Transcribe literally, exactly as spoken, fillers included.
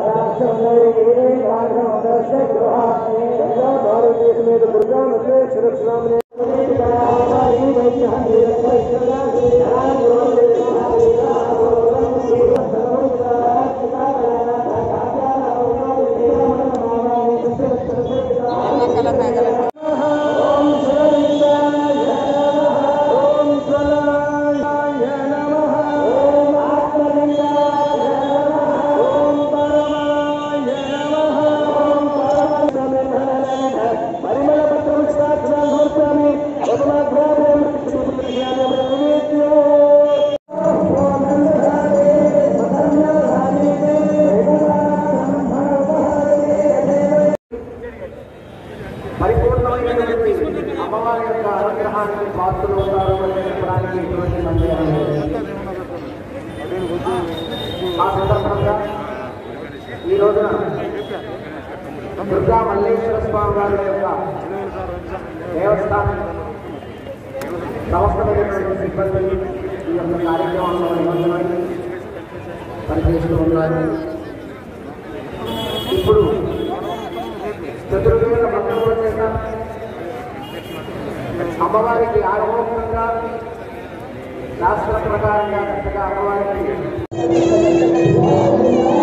అమ్మవారి యొక్క అనుగ్రహానికి పాత్రలు ఉంటారు అని చెప్పడానికి ఎటువంటి సందేహం లేదు. ఆ సందర్భంగా ఈ రోజున దుర్గా మల్లేశ్వర స్వామి వారి యొక్క దేవస్థానం సంస్థమైనటువంటి సిబ్బంది ఈ యొక్క కార్యక్రమంలో నిమగ్నమై పనిచేస్తూ ఉన్నారు. ఇప్పుడు చతుర్వేద మంత్రముల చేత అమ్మవారికి ఆరోగ్యంగా శాస్త్ర ప్రకారంగా చక్కగా అమ్మవారికి